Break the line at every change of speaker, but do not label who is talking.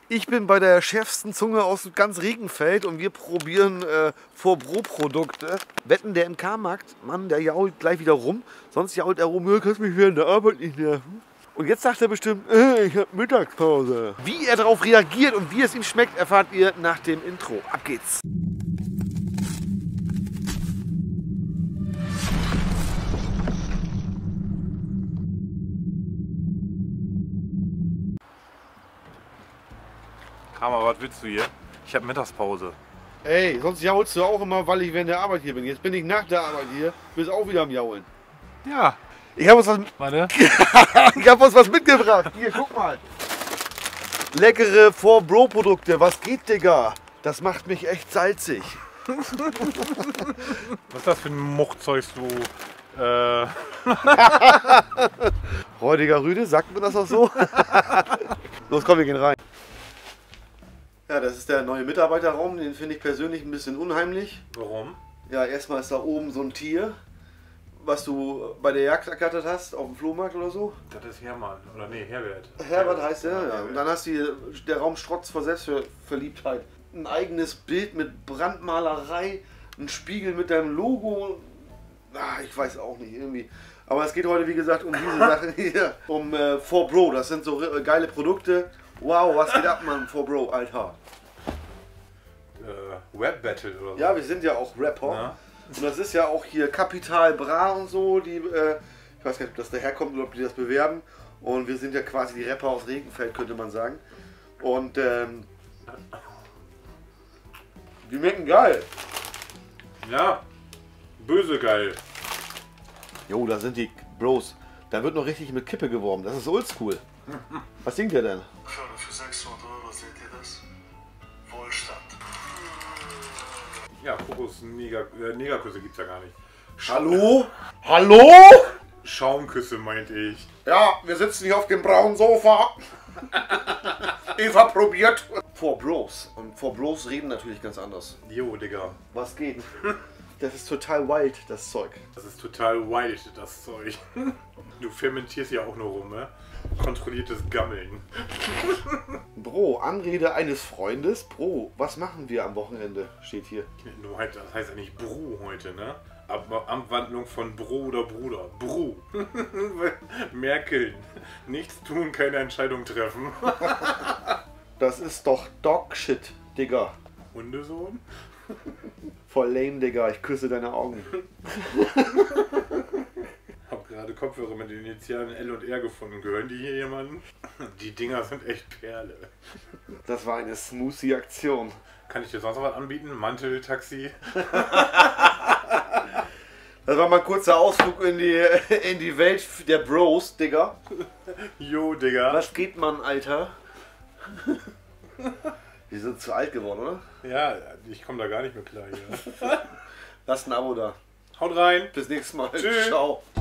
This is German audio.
Ich bin bei der schärfsten Zunge aus ganz Regenfeld und wir probieren Vorbro-Produkte. Wetten, der MK-Markt, Mann, der jault gleich wieder rum. Sonst jault er rum, kannst mich während der Arbeit nicht nerven. Und jetzt sagt er bestimmt, ich hab Mittagspause. Wie er darauf reagiert und wie es ihm schmeckt, erfahrt ihr nach dem Intro. Ab geht's.
Hammer, was willst du hier? Ich habe Mittagspause.
Ey, sonst jaulst du auch immer, weil ich während der Arbeit hier bin. Jetzt bin ich nach der Arbeit hier, bist auch wieder am Jaulen.
Ja.
Ich habe uns was,
Warte.
ich hab uns was mitgebracht. Hier, guck mal. Leckere Vorbro-Produkte. Was geht, Digga? Das macht mich echt salzig.
Was ist das für ein Muchzeug, du?
Räudiger Rüde, sagt man das auch so? Los, komm, wir gehen rein. Ja, das ist der neue Mitarbeiterraum. Den finde ich persönlich ein bisschen unheimlich.
Warum?
Ja, erstmal ist da oben so ein Tier, was du bei der Jagd ergattert hast, auf dem Flohmarkt oder so.
Das ist Hermann. Oder nee, Herbert.
Herbert heißt der, ja. Und dann hast du der Raum strotzt vor Selbstverliebtheit. Ein eigenes Bild mit Brandmalerei, ein Spiegel mit deinem Logo. Ich weiß auch nicht, irgendwie. Aber es geht heute, wie gesagt, um diese Sache hier. Um Vorbro. Das sind so geile Produkte. Wow, was geht ab, Mann? Vorbro, Alter.
Rap Battle oder so.
Ja, wir sind ja auch Rapper.
Ja.
Und das ist ja auch hier Capital Bra und so, die, ich weiß gar nicht, ob das daherkommt oder ob die das bewerben. Und wir sind ja quasi die Rapper aus Regenfeld, könnte man sagen. Und die schmecken geil.
Ja, böse geil.
Jo, da sind die Bros. Da wird noch richtig mit Kippe geworben. Das ist oldschool. Was singt ihr denn?
Für 600 € seht ihr das? Wohlstand.
Ja, Kokos Negerküsse gibt's ja gar nicht.
Hallo? Hallo?
Schaumküsse meinte ich.
Ja, wir sitzen hier auf dem braunen Sofa. Eva probiert. Vor Bros. Und vor Bros reden natürlich ganz anders.
Jo, Digga.
Was geht? Das ist total wild, das Zeug.
Das ist total wild, das Zeug. Du fermentierst ja auch nur rum, ne? Kontrolliertes Gammeln.
Bro, Anrede eines Freundes. Bro, was machen wir am Wochenende? Steht hier.
Nur halt, das heißt ja nicht Bru heute, ne? Aber Abwandlung von Bro oder Bruder. Bru. Merkeln. Nichts tun, keine Entscheidung treffen.
Das ist doch Dogshit, Digga.
Hundesohn?
Voll lame, Digga. Ich küsse deine Augen.
Hab gerade Kopfhörer mit den Initialen L und R gefunden. Gehören die hier jemanden? Die Dinger sind echt Perle.
Das war eine smoothie Aktion.
Kann ich dir sonst noch was anbieten? Mantel, Taxi?
Das war mal ein kurzer Ausflug in die Welt der Bros, Digga.
Jo, Digga.
Was geht, man, Alter? Wir sind zu alt geworden, oder?
Ja, ich komme da gar nicht mehr klar hier.
Lasst ein Abo da.
Haut rein.
Bis nächstes Mal.
Tschüss.
Ciao.